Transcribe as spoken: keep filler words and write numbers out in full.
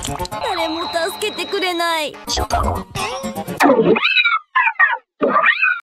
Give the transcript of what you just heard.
誰も助けてくれない。